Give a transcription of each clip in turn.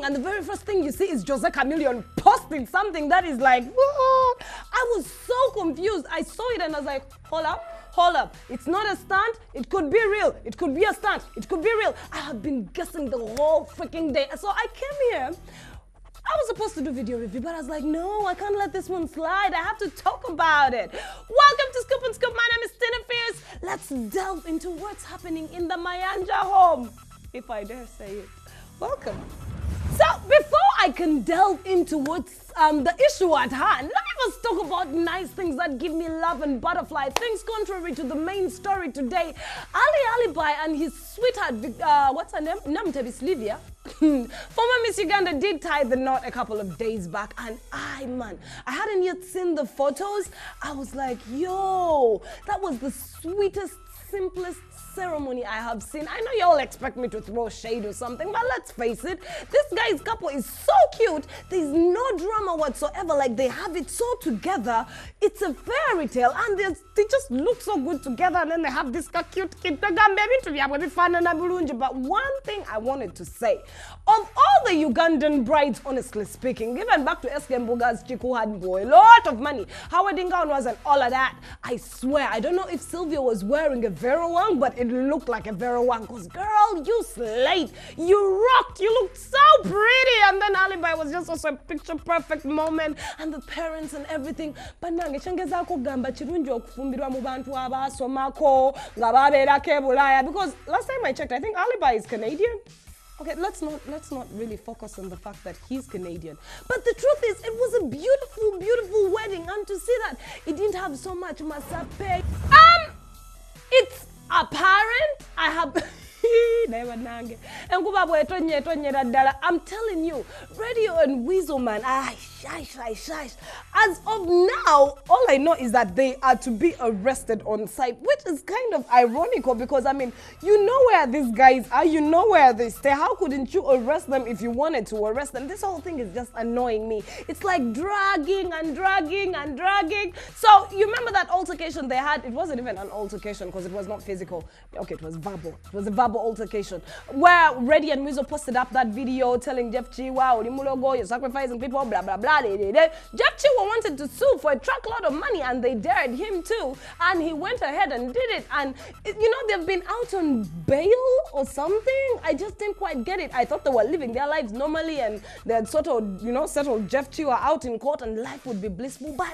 and the very first thing you see is Jose Chameleone posting something that is like, whoa. I was so confused. I saw it and I was like, hold up. It's not a stunt. It could be real. It could be a stunt. It could be real. I have been guessing the whole freaking day. So I came here. I was supposed to do video review, but I was like, no, I can't let this one slide. I have to talk about it. Welcome to Scoop and Scoop. My name is Tina Fierce. Let's delve into what's happening in the Mayanja home, if I dare say it. Welcome. So before I can delve into what's the issue at hand, let me first talk about nice things that give me love and butterfly. Things contrary to the main story today. Ali Alibi and his sweetheart, what's her name? Namtebi Slivia. Former Miss Uganda did tie the knot a couple of days back, and I hadn't yet seen the photos. I was like, yo, that was the sweetest, simplest ceremony I have seen. I know you all expect me to throw shade or something, but let's face it, this guy's couple is so cute. There's no drama whatsoever. Like, they have it so together. It's a fairy tale, and they just look so good together, and then they have this cute kid. But one thing I wanted to say, of all the Ugandan brides, honestly speaking, given back to SK Mbuga's Chiku had a lot of money, Howard Ingaon was and all of that, I swear, I don't know if Sylvia was wearing a Verowang, but it looked like a Verowang, because girl, you slayed, you rocked, you looked so pretty. And then Alibi was just also a picture perfect moment, and the parents and everything. But nange changeza kugamba chirungi okufumbirwa mu bantu abasomako nga babeerako e Bulaya, because last time I checked, I think Alibi is Canadian. Okay, let's not really focus on the fact that he's Canadian. But the truth is, it was a beautiful, beautiful wedding, and to see that it didn't have so much masape. It's apparent I have I'm telling you, Radio and Weasel man, as of now, all I know is that they are to be arrested on site, which is kind of ironical because, I mean, you know where these guys are, you know where they stay. How couldn't you arrest them if you wanted to arrest them? This whole thing is just annoying me. It's like dragging and dragging and dragging. So you remember that altercation they had? It wasn't even an altercation because it was not physical. Okay, it was verbal. It was a verbal altercation where Reddy and Weasel posted up that video telling Jeff Chiwa, Olimulogo, you're sacrificing people, blah, blah, blah. Jeff Chiwa wanted to sue for a truckload of money, and they dared him too. And he went ahead and did it. And, you know, they've been out on bail or something. I just didn't quite get it. I thought they were living their lives normally and they had sort of, you know, settled Jeff Chiwa out in court and life would be blissful. But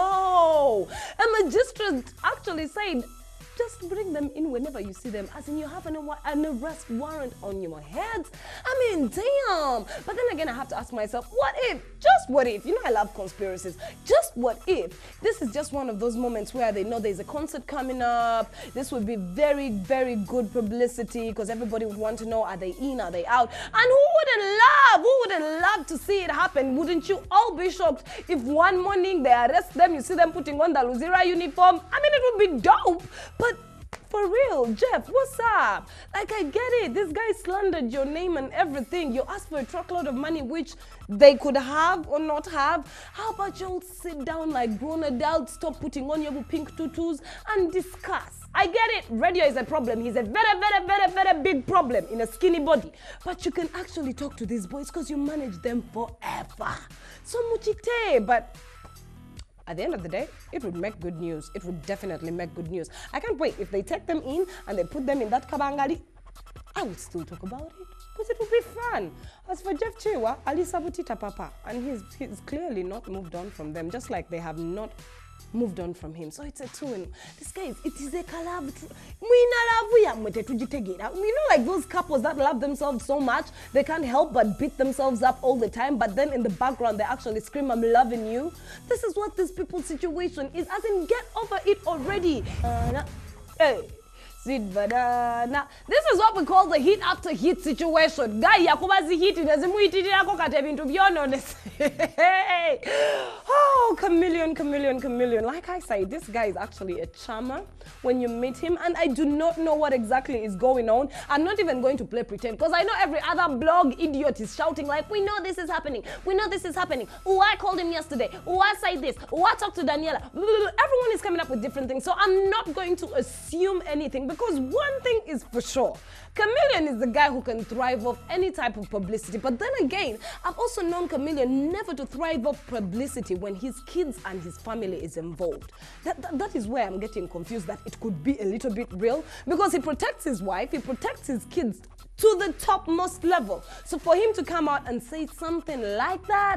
no! A magistrate actually said, just bring them in whenever you see them, as in you have an arrest warrant on your heads. I mean, damn. But then again, I have to ask myself, what if, just what if, you know I love conspiracies, just what if this is just one of those moments where they know there's a concert coming up, this would be very, very good publicity because everybody would want to know, are they in, are they out? And who wouldn't love to see it happen? Wouldn't you all be shocked if one morning they arrest them, you see them putting on the Luzira uniform? I mean, it would be dope. But for real, Jeff, what's up? Like, I get it. This guy slandered your name and everything. You asked for a truckload of money, which they could have or not have. How about you all sit down like grown adults, stop putting on your pink tutus and discuss? I get it. Radio is a problem. He's a very, very, very, very big problem in a skinny body. But you can actually talk to these boys because you manage them forever. So muchite, but at the end of the day, it would make good news. It would definitely make good news. I can't wait. If they take them in and they put them in that kabangali, I would still talk about it because it would be fun. As for Jeff Chiwa, Ali Sabutita Papa, and he's clearly not moved on from them, just like they have not moved on from him. So it's a two-in. This guy, it is a collab. You know, like those couples that love themselves so much, they can't help but beat themselves up all the time, but then in the background, they actually scream, I'm loving you. This is what this people's situation is. As in, get over it already. Hey. Sweet banana. This is what we call the hit after hit situation. Guy, yakubazi hit to be honest. Oh, chameleon. Like I say, this guy is actually a charmer when you meet him, and I do not know what exactly is going on. I'm not even going to play pretend because I know every other blog idiot is shouting like, we know this is happening. We know this is happening. Oh, I called him yesterday. Oh, I said this. Oh, I talked to Daniela. Everyone is coming up with different things, so I'm not going to assume anything. because one thing is for sure. Chameleon is the guy who can thrive off any type of publicity. But then again, I've also known Chameleon never to thrive off publicity when his kids and his family is involved. That is where I'm getting confused, that it could be a little bit real, because he protects his wife, he protects his kids to the topmost level. So for him to come out and say something like that,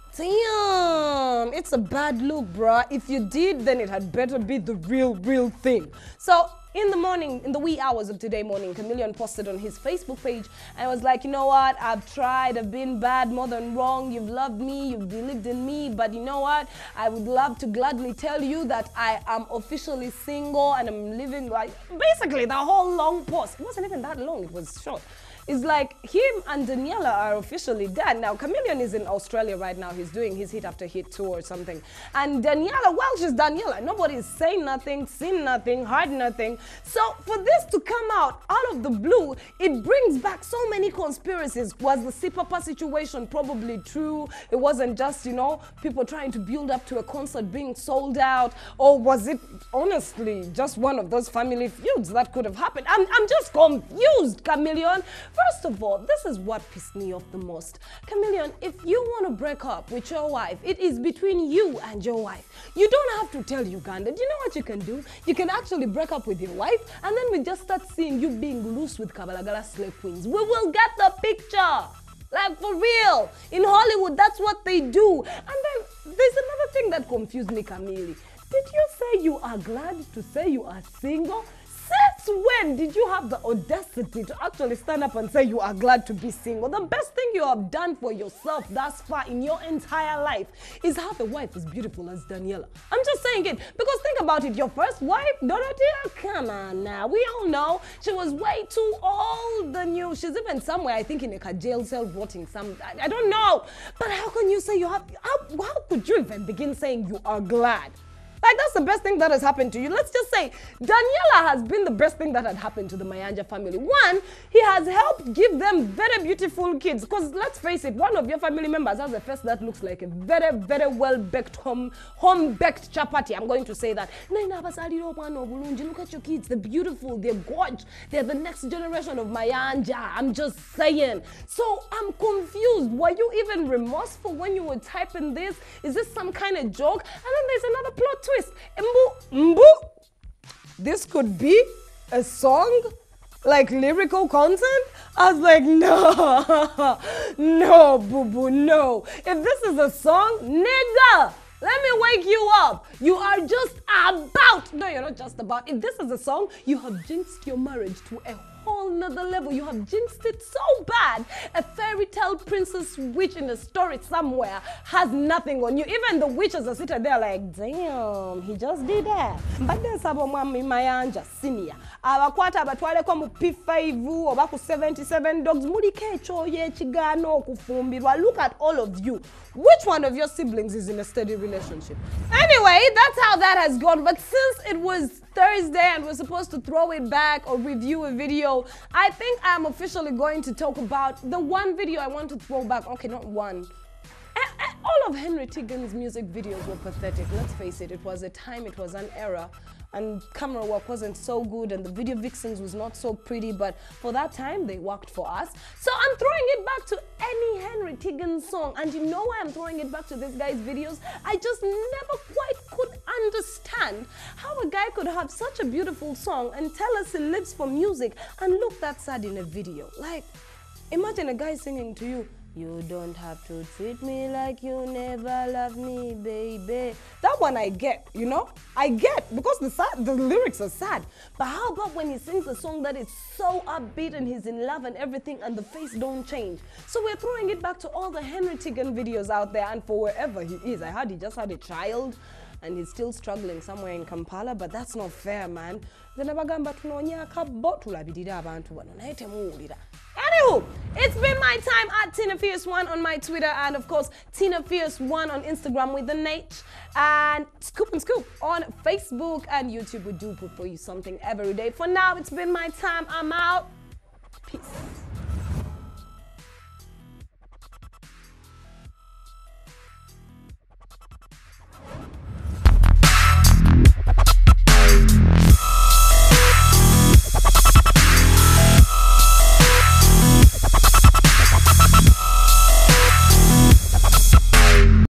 damn, it's a bad look, bruh. If you did, then it had better be the real thing. So in the morning, in the wee hours of today morning, Chameleon posted on his Facebook page and was like, you know what, I've tried, I've been bad more than wrong, you've loved me, you've believed in me, but you know what, I would love to gladly tell you that I am officially single and I'm living like, basically the whole long post. It wasn't even that long, it was short. It's like him and Daniela are officially done. Now, Chameleon is in Australia right now. He's doing his hit after hit tour or something. And Daniela, well, she's Daniela. Nobody is saying nothing, seen nothing, heard nothing. So for this to come out of the blue, it brings back so many conspiracies. Was the C-Papa situation probably true? It wasn't just, you know, people trying to build up to a concert being sold out? Or was it honestly just one of those family feuds that could have happened? I'm just confused, Chameleon. First of all, this is what pissed me off the most. Chameleon, if you want to break up with your wife, it is between you and your wife. You don't have to tell Uganda. Do you know what you can do? You can actually break up with your wife, and then we just start seeing you being loose with Kabalagala slave queens. We will get the picture. Like, for real. In Hollywood, that's what they do. And then there's another thing that confused me, Camille. Did you say you are glad to say you are single? Since when did you have the audacity to actually stand up and say you are glad to be single? The best thing you have done for yourself thus far in your entire life is have a wife as beautiful as Daniela. I'm just saying it because think about it. Your first wife, Dorothea, come on now. We all know she was way too old than you. She's even somewhere, I think, in a jail cell rotting some. I don't know. But how can you say you have? How could you even begin saying you are glad? Like, that's the best thing that has happened to you. Let's just say Daniela has been the best thing that had happened to the Mayanja family. One, he has helped give them very beautiful kids. Because let's face it, one of your family members has a face that looks like a very well-baked, home-baked chapati. I'm going to say that. Look at your kids. They're beautiful. They're gorgeous. They're the next generation of Mayanja. I'm just saying. So I'm confused. Were you even remorseful when you were typing this? Is this some kind of joke? And then there's another plot twist. Mbu. This could be a song, like lyrical content. I was like, no, boo-boo, no. If this is a song, nigga, let me wake you up. You are just about. No, you're not just about. If this is a song, you have jinxed your marriage to a whole nother level. You have jinxed it so bad. A fairy tale princess witch in a story somewhere has nothing on you. Even the witches are sitting there like, damn, he just did that. But then sabo mwami Mayanja senior. Abakwata abatwale kwa mu P5 oba ku 77 dogs. Muli kecho ye chigano kufumbirwa. Look at all of you. Which one of your siblings is in a steady relationship? Anyway, that's how that has gone. But since it was Thursday and we're supposed to throw it back or review a video, I think I'm officially going to talk about the one video I want to throw back. Okay, not one. All of Henry Tigan's music videos were pathetic. Let's face it, it was a time, it was an era. And camera work wasn't so good and the video vixens was not so pretty, but for that time they worked for us. So I'm throwing it back to any Henry Tigan song, and you know why I'm throwing it back to this guy's videos? I just never quite could understand how a guy could have such a beautiful song and tell us he lives for music and look that sad in a video. Like, imagine a guy singing to you, "You don't have to treat me like you never loved me, baby." That one I get, you know? I get, because the lyrics are sad. But how about when he sings a song that is so upbeat and he's in love and everything and the face don't change? So we're throwing it back to all the Henry Tigan videos out there and for wherever he is. I heard he just had a child and he's still struggling somewhere in Kampala, but that's not fair, man. Anywho, it's been my time at Tina Fierce 1 on my Twitter and of course Tina Fierce 1 on Instagram with an H, and Scoop and Scoop on Facebook and YouTube. We do put for you something every day. For now, it's been my time. I'm out. Peace.